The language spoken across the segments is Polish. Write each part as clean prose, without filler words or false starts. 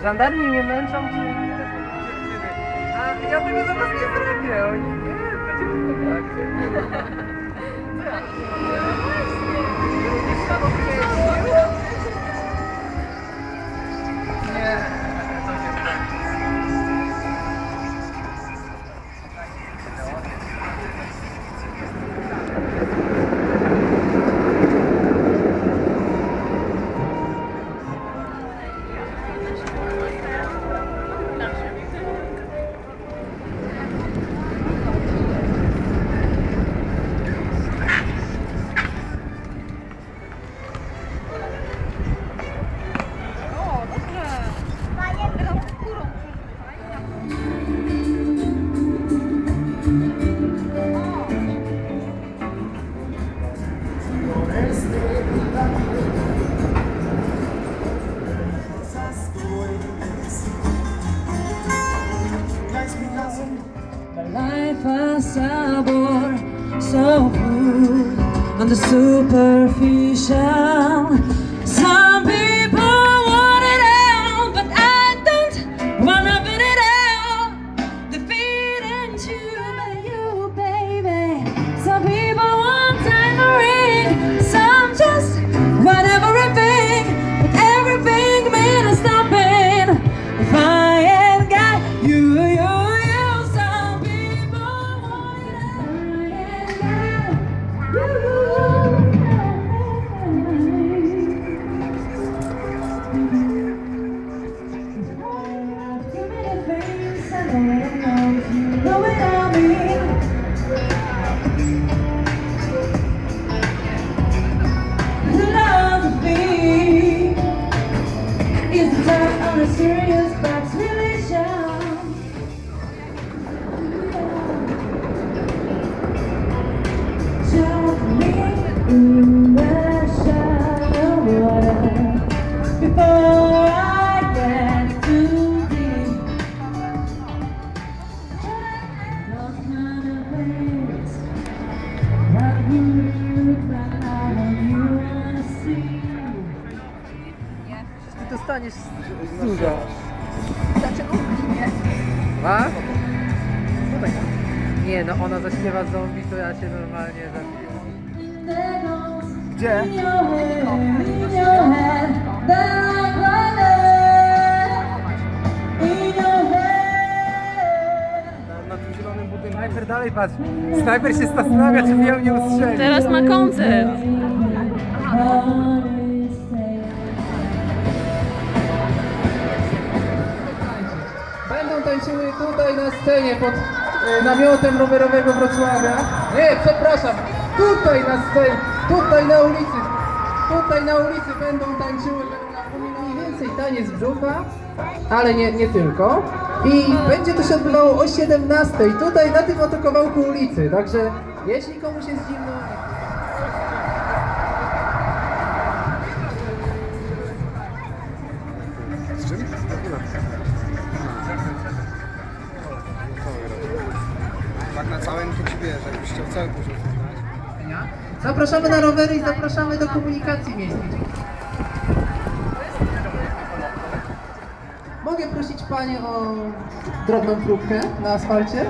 Żandarmi mnie męczą, czy... A ja tego za was nie zrobię, oni nie, będziemy w kontakcie. Sabor so good on the superficial. Some people want it all, but I don't wanna be it all. The feeling you, baby. Some people want tambourine, some just want everything, but everything means nothing if I ain't got you. Ty dostaniesz dużo. Dlaczego ginie? A? Nie no, ona zaśpiewa zombie, to ja się normalnie zabiję. Gdzie? Na tym zielonym budynku. Snajper dalej patrzy. Snajper się zastanawia, czy ją nie ustrzeli. Teraz ma koncert. Będą tańczyły tutaj na scenie pod namiotem rowerowego Wrocławia. Nie, przepraszam, tutaj na scenie, tutaj na ulicy. Tutaj na ulicy będą tańczyły, mniej więcej taniec brzucha, ale nie tylko. I będzie to się odbywało o 17, tutaj na tym oto kawałku ulicy. Także jeśli komuś jest zimno... Tak na całym to ci wiesz, jakbyś chciał cały poziom. Zapraszamy na rowery i zapraszamy do komunikacji miejskiej. Mogę prosić Panię o drobną próbkę na asfalcie?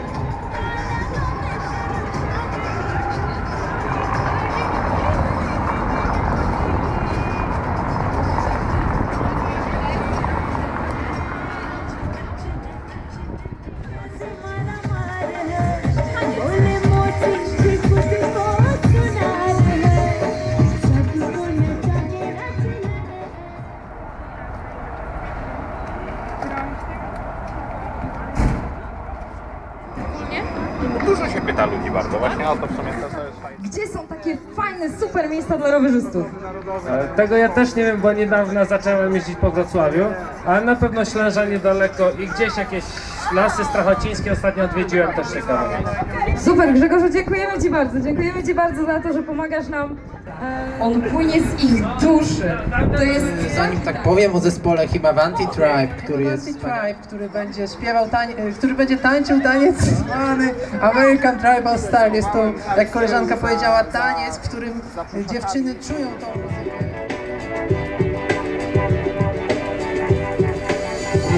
Dużo się pyta ludzi bardzo, właśnie o to w sumie to jest fajne. Gdzie są takie fajne, super miejsca dla rowerzystów? Tego ja też nie wiem, bo niedawno zacząłem jeździć po Wrocławiu, ale na pewno Ślęża niedaleko i gdzieś jakieś lasy strachocińskie ostatnio odwiedziłem, też ciekawe. Super, Grzegorzu, dziękujemy Ci bardzo. Dziękujemy Ci bardzo za to, że pomagasz nam. On płynie z ich duszy. To jest... Zanim tak powiem o zespole Himavanti Tribe, który jest Tribe, który będzie śpiewał, który będzie tańczył taniec zwany American Tribal Style. Jest to, jak koleżanka powiedziała, taniec, w którym dziewczyny czują tą muzykę.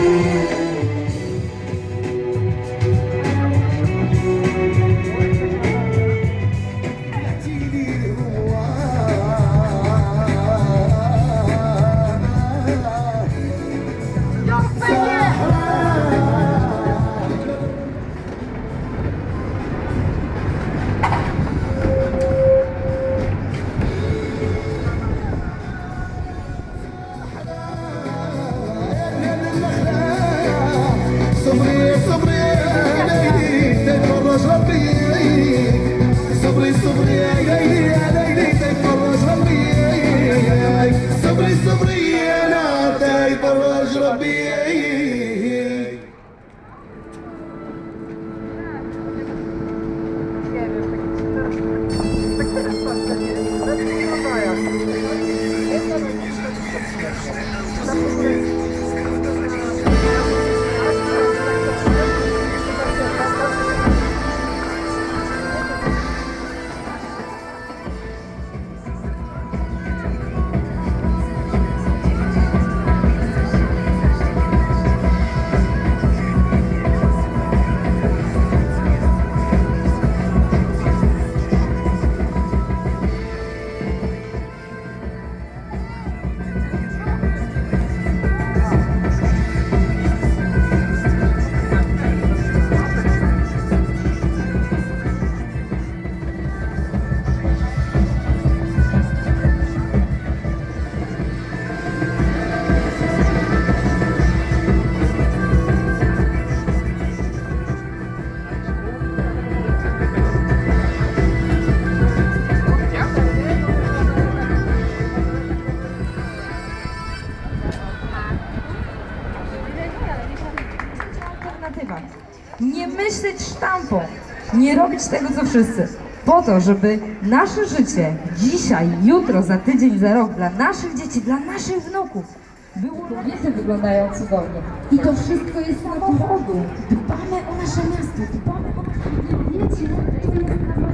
Alternatywa. Nie myśleć sztampą, nie robić tego co wszyscy. Po to, żeby nasze życie dzisiaj, jutro, za tydzień, za rok, dla naszych dzieci, dla naszych wnuków było... Kobiety wyglądają cudownie. I to wszystko jest na powodu. Dbamy o nasze miasto, dbamy o nasze wiecie, to jest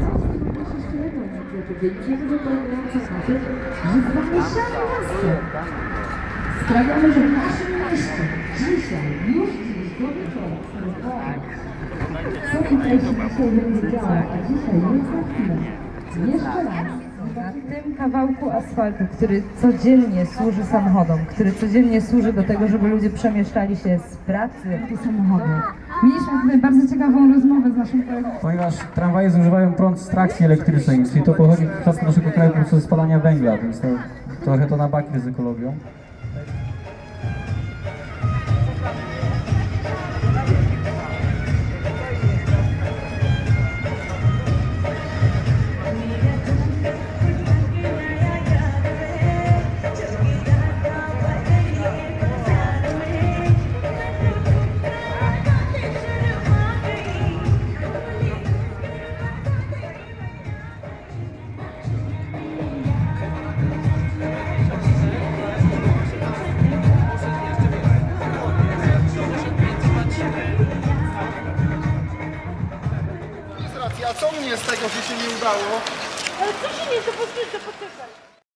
Będziemy wypełniające na tym, że zamyślamy miasto. Sprawiamy, że w naszym mieście dzisiaj, już dziś, do wieczora, co tutaj się dzisiaj będzie działo, a dzisiaj jest za chwilę. Jeszcze raz. Na tym kawałku asfaltu, który codziennie służy samochodom, który codziennie służy do tego, żeby ludzie przemieszczali się z pracy do samochodu. Mieliśmy tutaj bardzo ciekawą rozmowę z naszym kolegą. Ponieważ tramwaje zużywają prąd z trakcji elektrycznej, czyli to pochodzi w przypadku naszego kraju po prostu ze spalania węgla, więc to, trochę to na baki z ekologią. A co mnie z tego, że się nie udało? Ale co się nie, to poczekaj.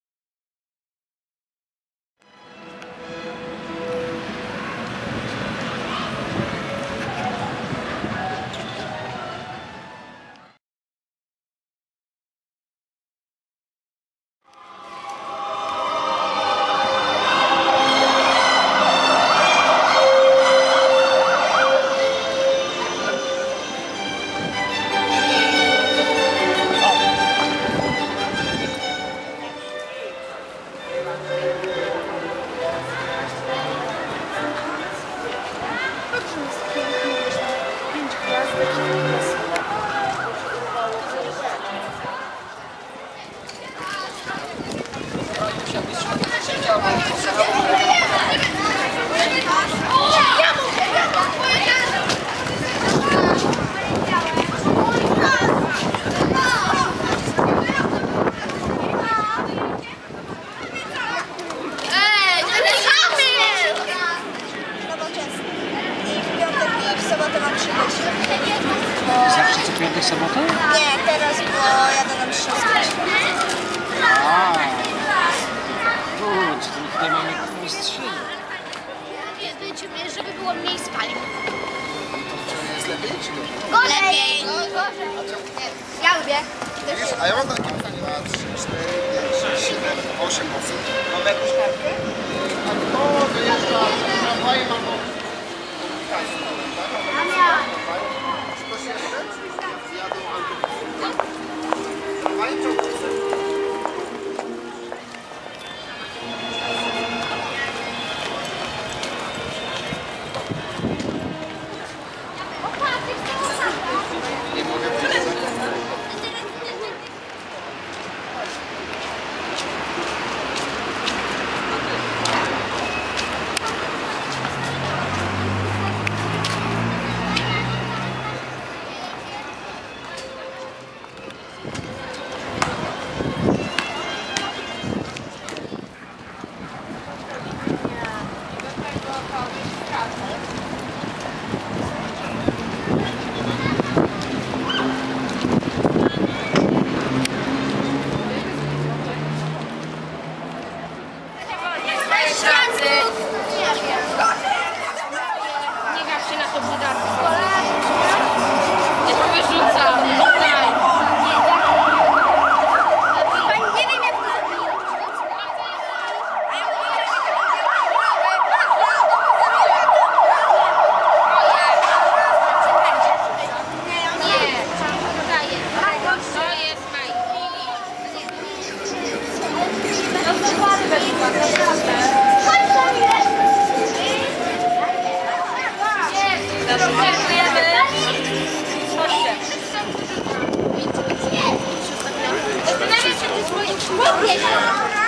Zawsze co piątek, sobotę? Nie, teraz, bo jadę na mszę Kurczę, to my tutaj mamy mistrzynię. żeby było mniej spalin. Jest lepiej czy nie? Lepiej. Ja lubię. Wiesz, a ja mam takie pytanie na 3, 4, 5, 6, 7, 8 osób. Mamy jakąś kartkę? A kto wyjeżdża tramwajem albo komunikacją? Czy ktoś jeszcze? Jadą albo tramwajem czy autobusem? Nie mogę powiedzieć. pracy. Nie gaw się na to budarstwo. Ja to wyrzucam. Daj. Nie wiem jak to Zastanawiam się, czy swoim człowiekiem